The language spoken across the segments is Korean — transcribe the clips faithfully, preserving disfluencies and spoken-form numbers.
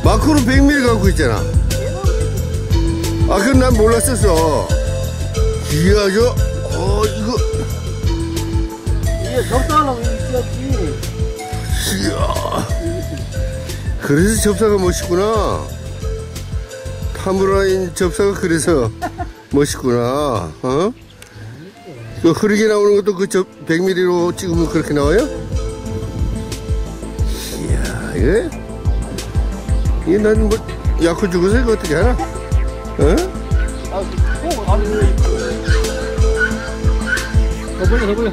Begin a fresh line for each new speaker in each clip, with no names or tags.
마크로 백 밀리미터 갖고 있잖아. 아, 그건 난 몰랐었어. 이야, 저, 어, 이거.
이게 접사하려고 있었지.
이야. 그래서 접사가 멋있구나. 타무라인 접사가 그래서 멋있구나. 어? 그 흐르게 나오는 것도 그 백 밀리미터로 찍으면 그렇게 나와요? 이야, 이게? 이게 난 뭐, 약혼 주고서 이거 어떻게 하나? 어?
더 벌려, 더 벌려.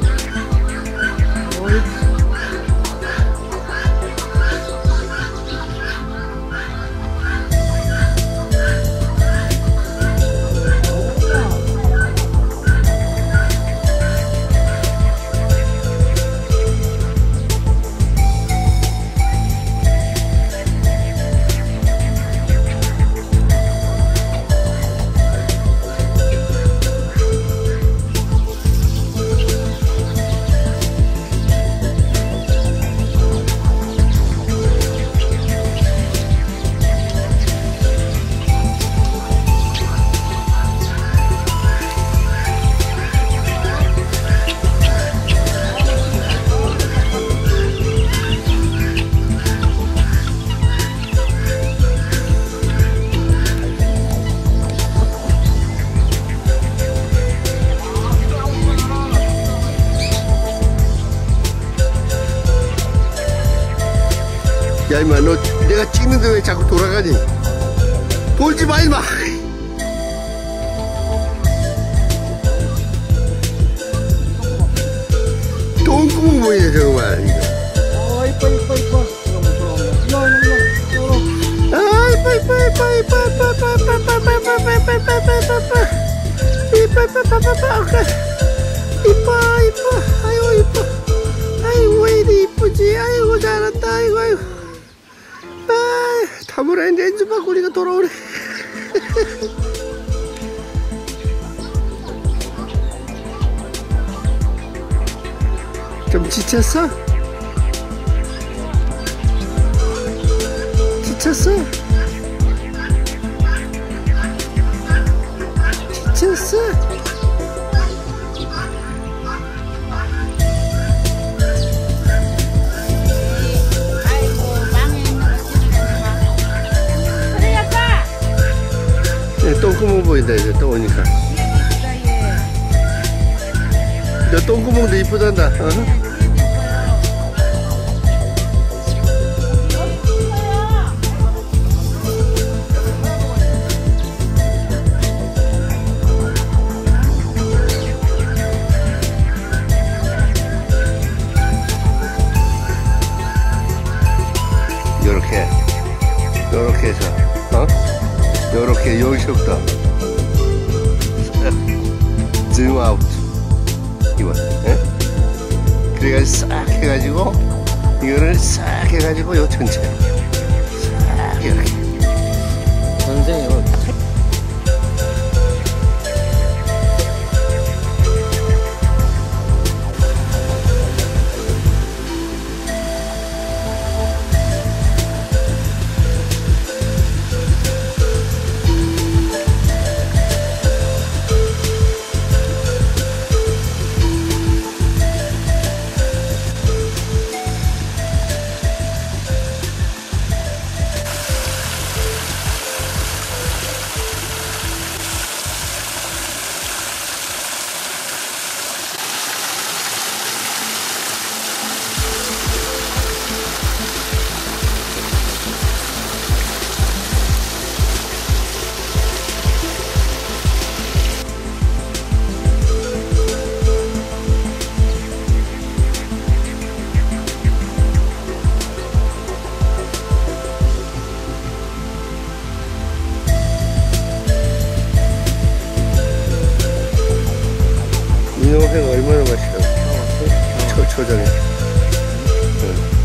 야, 임마, 너 내가 찍는데 왜 자꾸 돌아가니? 돌지 마, 임마! 똥구멍 보이네, 정말. 이거.
어, 이뻐, 이뻐, 이뻐. 이거
아, 이뻐, 이뻐, 이뻐, 이뻐, 이뻐, 이뻐, 이뻐, 이뻐, 이뻐, 이뻐, 이뻐, 이뻐, 이뻐, 이뻐, 이뻐, 이뻐, 이뻐, 이뻐, 이뻐, 아이고, 이뻐. 아이고, 왜 이리 이쁘지? 아이고, 잘한다, 아이고, 아이고. 아, 타무라인 렌즈 바꾸니까 돌아오네. 좀 지쳤어? 지쳤어? 지쳤어? 네, 똥구멍 보인다 이제 또 오니까. 저 똥구멍도 이쁘단다. 어? 요렇게 요렇게 해서 어? 요렇게 여기서부터 줌 아웃 이거 예? 그래가지고 싹 해가지고 이거를 싹 해가지고 요 전체 싹 이렇게
선생님
인어회가 얼마나 맛있어. 초, 초장에. 응.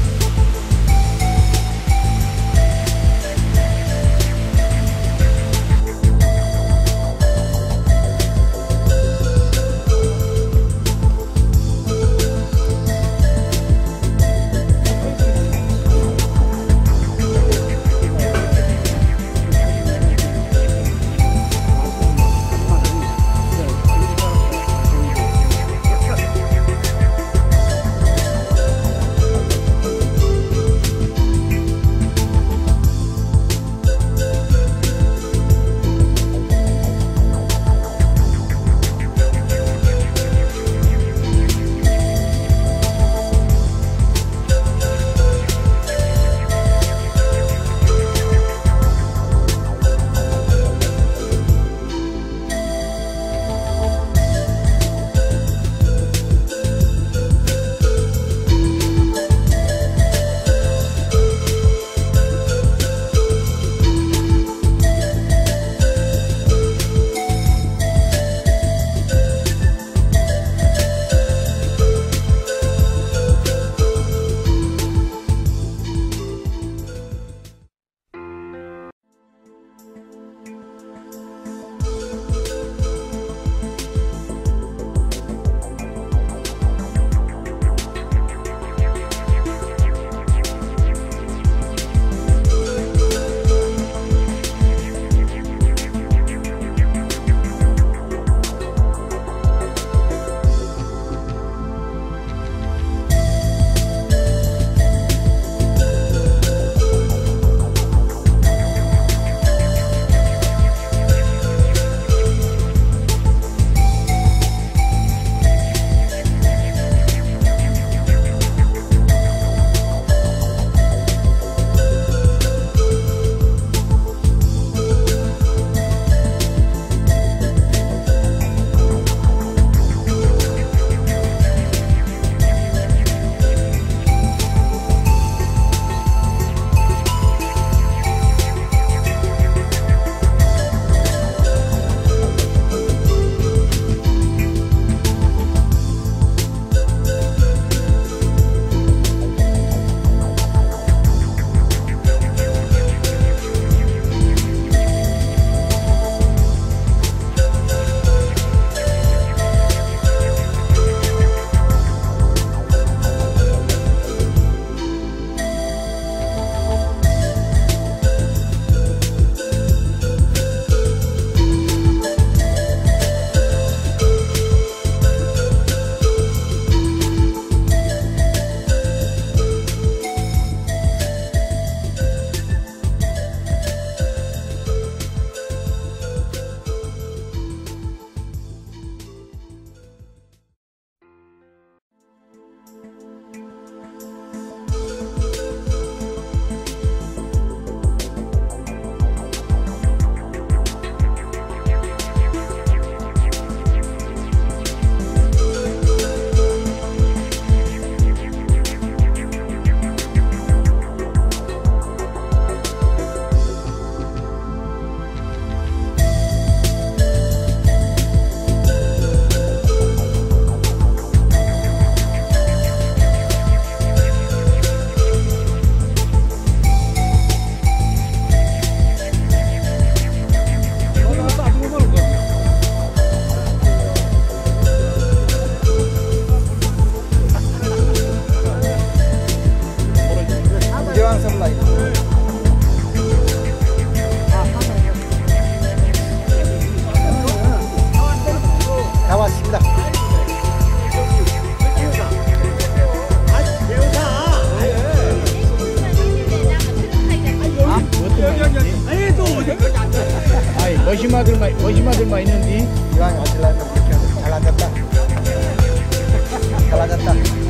아니 또 어디
아이 머시마들만 머시마들만 있는데
이왕 어질라면 잘 앉았다 잘 앉았다